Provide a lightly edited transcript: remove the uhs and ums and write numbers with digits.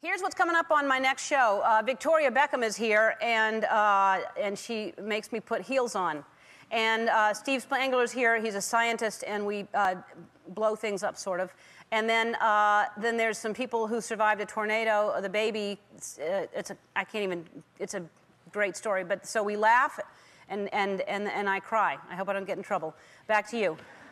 Here's what's coming up on my next show. Victoria Beckham is here, and she makes me put heels on. And Steve Spangler's here. He's a scientist, and we blow things up, sort of. And then there's some people who survived a tornado. The baby, it's a great story. But so we laugh, and I cry. I hope I don't get in trouble. Back to you.